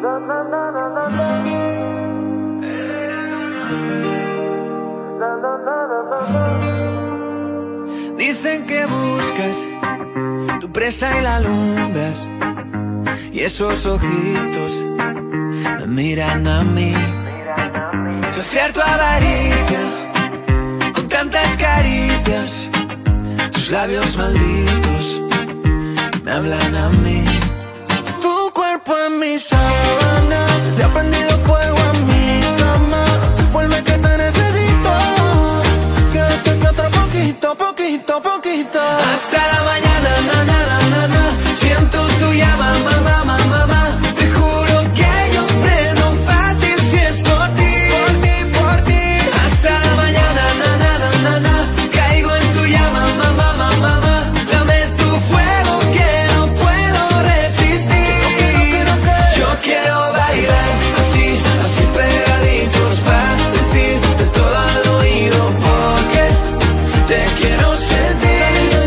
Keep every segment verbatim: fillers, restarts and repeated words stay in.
Dicen que buscas tu presa y la alumbras, y esos ojitos me miran a mí. Saciar tu avaricia con tantas caricias, tus labios malditos me hablan a mí. Tu cuerpo en mis sábanas, le ha prendido fuego a mi cama. Vuelve que te necesito, quédate que otro poquito, poquito, poquito. Hasta la mañana, na, na, na, na, na. Siento tu llama, mamá, mamá, mamá. Te juro que yo prendo fácil si es por ti, por ti, por ti. Hasta la mañana, na, na, na, na, na. Caigo en tu llama, mamá, mamá, mamá. Dame tu fuego que no puedo resistir. Yo quiero bailar así, así pegaditos para decirte todo al oído porque te quiero sentir.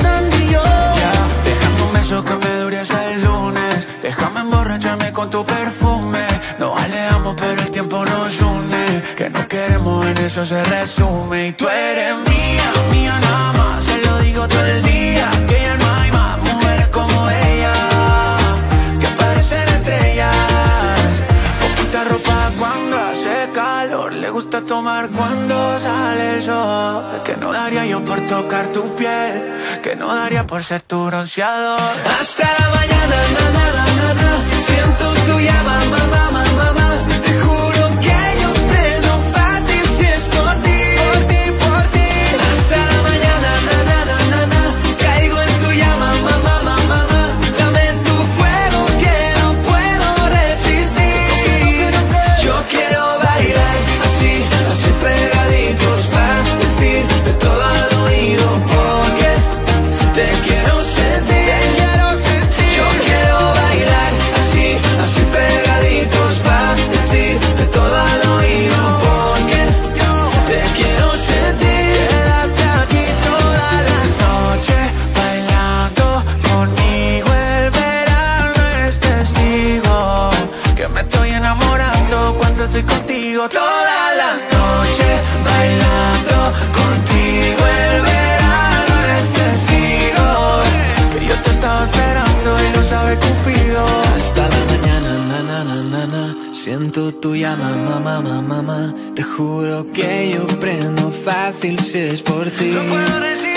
Ya, déjame un beso que me dure hasta el lunes. Déjame emborracharme con tu perfume. Nos alejamos pero el tiempo nos une. Que no queremos en eso se resume. Y tú eres mía, mía nada más. Se lo digo todo el día. Que ya no hay más mujeres como ella, que parecen estrellas. Poquita ropa cuando hace calor. Le gusta tomar cuando sale el sol. Que no daría yo por tocar tu piel, que no daría por ser tu bronceador. Hasta la mañana, na, na, na, na, na. Siento tu llama, mamá, mamá, mamá. Te juro que yo prendo fácil si es por ti, por ti, por ti. Hasta la mañana, na, na, na, na, na. Caigo en tu llama, mamá, mamá, mamá. Dame tu fuego que no puedo resistir. Yo quiero bailar así, así pegaditos para decirte todo al oído porque te quiero sentir. Yo quiero bailar así, así pegaditos para decirte todo al oído porque te quiero sentir. Quédate aquí toda la noche bailando conmigo. El verano es testigo que me estoy enamorando cuando estoy contigo. Toda la noche bailando contigo. El verano es testigo que yo te estaba esperando y lo sabe Cupido. Hasta la mañana, na, na, na, na, na. Siento tu llama, mamá, mamá, mamá. Te juro que yo prendo fácil si es por ti. No puedo resistir.